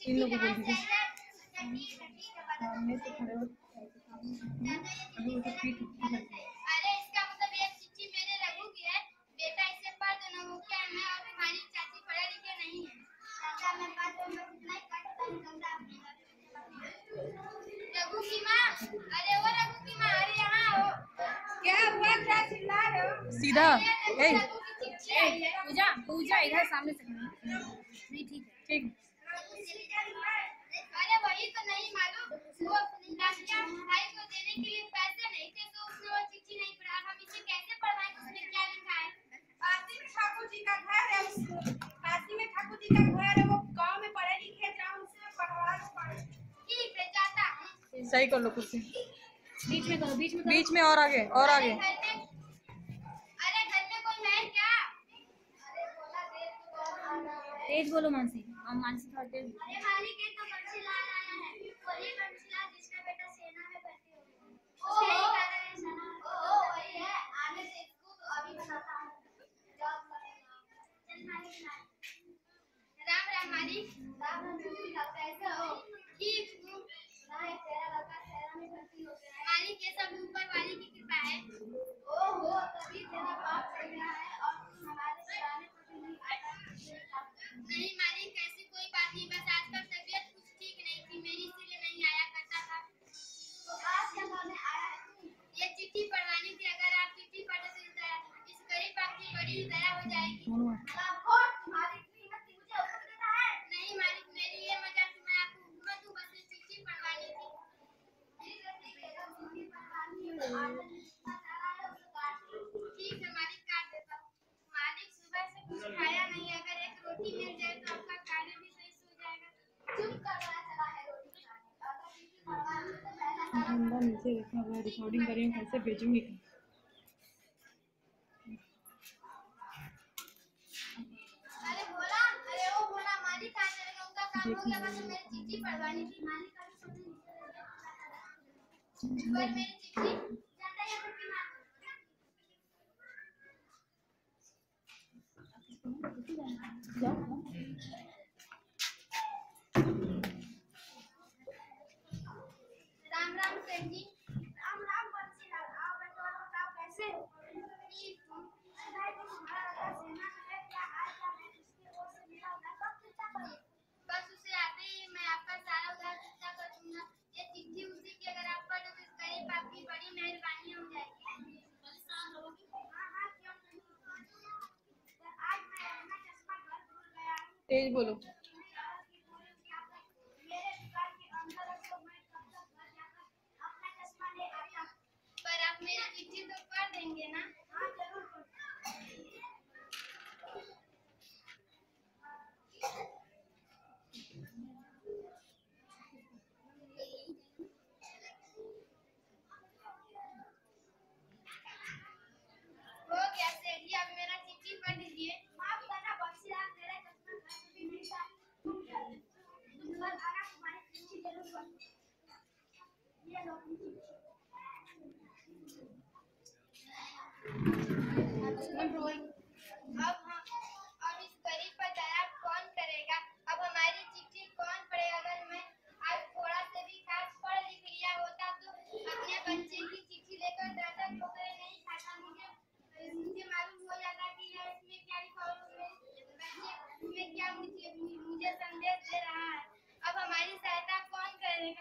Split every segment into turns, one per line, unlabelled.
इन लोगों को बोल दीजिए सामने से खड़े हो। अभी वो तो पीठ
अरे इसका मतलब ये चिट्ठी मेरे रघु की है। बेटा इसे पढ़ दो ना, वो क्या है, मैं और तुम्हारी चाची पढ़े लिखे नहीं है। चाचा मैं पढ़ दूं, मैं नहीं पढ़ता निकलता अपने घर। रघु की माँ, अरे वो रघु की माँ, अरे यहाँ आओ। क्या हुआ, क्या चिल्ला रहे हो?
सीधा ए
पूजा पूजा इधर सामने से नहीं, ठीक है
ठीक।
अरे वही तो नहीं मालूम, वो लड़कियां भाई को देने के लिए पैसे नहीं थे तो उसने वो चिट्ठी नहीं पढ़ा। हम इसे कैसे पढ़वाएं, उसमें क्या लिखा है? काशी में ठाकुर जी का घर है, काशी में ठाकुर जी का घर है, वो गांव में पढ़े लिखे जाओ, उनसे पढ़वा लो। ठीक है जाता हूँ।
सही कर लो कुर्सी
बीच में करो,
बीच में और आगे और आगे।
अरे घर में कोई है क्या? अरे बोला देर को
तेज बोलो मानसी। हम मानसी थोड़ा तेज।
अरे मालिक ये तो बंसीलाल आया है, वही बंसीलाल जिसका बेटा सेना में भर्ती हो गया। उसके ही कारण है सेना में। वही है, आने से इसको तो अभी बताता हूँ। जॉब लगेगा। चल मालिक राम राम मालिक। राम राम कैसे हो? ठीक हूँ। नहीं तेरा लड़का सेना में भर्ती हो गया है। मालिक ये सब ऊपर वाली की कृपा है। ओहो तभी तेरा बाप चल गया है और तुम हमारे पुराने को भी नहीं आता। नहीं मालिक ऐसी कोई बात नहीं, बस आजकल तबीयत कुछ ठीक नहीं थी मेरी, इसीलिए नहीं आया करता था। तो आज क्या करने आया है तू? ये चिट्ठी पढ़वानी थी, अगर आप चिट्ठी पढ़े तो इस गरीब आपकी बड़ी दया हो जाएगी। तुम्हारी कीमत मुझे हुक्म देता है? नहीं मालिक मेरी ये मजाक, मैं आपको हुक्म दूं, बस ये चिट्ठी पढ़वानी थी। ठीक है चिट्ठी पढ़वानी है, ठीक है मालिक काट देता हूँ। मालिक सुबह से कुछ खाया नहीं, अगर एक रोटी मिल जाए तो आपका कार्य भी सही हो जाएगा। चुप करना चला है रोटी खाने, अगर चिट्ठी पढ़वानी तो पहला
झंडा नीचे रखा हुआ है, रिकॉर्डिंग करेंगे कैसे भेजूंगी।
अरे बोला, अरे वो बोला मालिक आ जाएगा, उनका काम हो गया, बस मेरी चिट्ठी पढ़वानी थी। मालिक अभी सोने नहीं पर मेरी चिट्ठी जाता है आपकी मां। राम राम सेठ जी। राम राम बंसीलाल, आओ बैठो, बताओ कैसे हो? ठीक हूँ। तुम्हारा लड़का सेना में है, क्या हाल चाल है? उसकी ओर से मिला होगा, कब चुकता करोगे? बस उसे आते ही मैं आपका सारा उधार चुकता कर दूंगा। ये चिट्ठी उसी की अगर आप पढ़ो तो इस गरीब आपकी बड़ी मेहरबानी हो जाएगी। हाँ हाँ क्यों नहीं। आज मैं अपना चश्मा घर भूल गया हूँ।
तेज बोलो।
मेरे दुकान के अंदर रखो, मैं कब तक घर जाकर अपना चश्मा ले आता हूँ। पर आप मेरी चिट्ठी तो पढ़ देंगे ना? हाँ जरूर हो गया सेठ जी, अब मेरा चिट्ठी पढ़ दीजिए। माफ करना बंसीलाल, मेरा चश्मा घर में भी नहीं था। तुम घर आना, तुम्हारी चिट्ठी जरूर पढ़। ये लो अपनी चिट्ठी। अब इस गरीब पर दया कौन करेगा? अब हमारी चिट्ठी कौन पढ़े? अगर मैं आज थोड़ा से भी खास पढ़ लिख लिया होता तो अपने बच्चे की चिट्ठी लेकर दादा ठोकरे नहीं खाता। मुझे मालूम हो जाता कि यह इसमें क्या लिखा और बच्चे में क्या मुझे संदेश दे रहा है। अब हमारी सहायता कौन करेगा?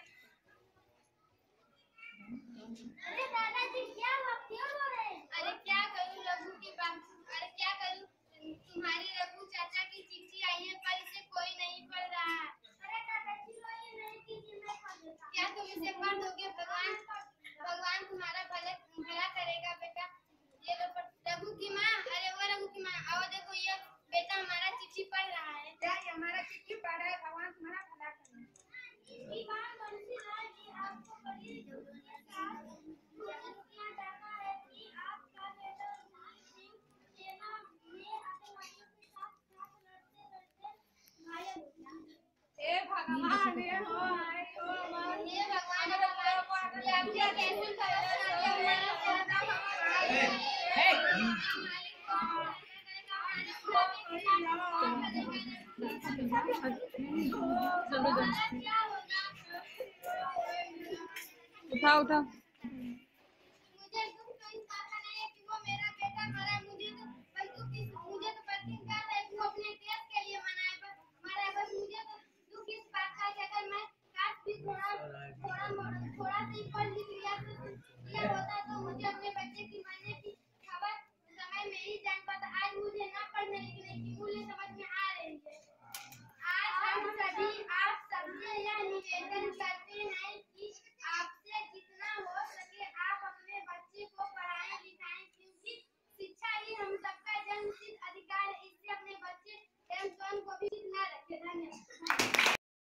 अरे दादाजी क्या हुआ, क्यों रो रहे हैं? अरे क्या करूं रघु की बात, अरे क्या करूं, तुम्हारे रघु चाचा की चिट्ठी आई है पर इसे कोई नहीं पढ़ रहा है। अरे दादाजी रोइए नहीं, कीजिए मैं पढ़ देता हूं। क्या तुम इसे पढ़ दोगे? भगवान तुम्हारा भला करेगा बेटा। ये लो रघु की माँ, अरे वो रघु की माँ, आओ देखो ये बेटा हमारा चिट्ठी पढ़ रहा है। क्या हमारा चिट्ठी पढ़ रहा है? भगवान तुम्हारा भला करेगा। इसकी बात बंसीलाल जी आपको बड़ी जरूरत है। मुझे क्या जानना है कि आपका बेटा सेना में आतंकवादियों के साथ लड़ते लड़ते घायल हो गया। हे भगवान, हे हो आए हो भगवान, हे भगवान, आप क्या कैसे
उठाओ उठाओ।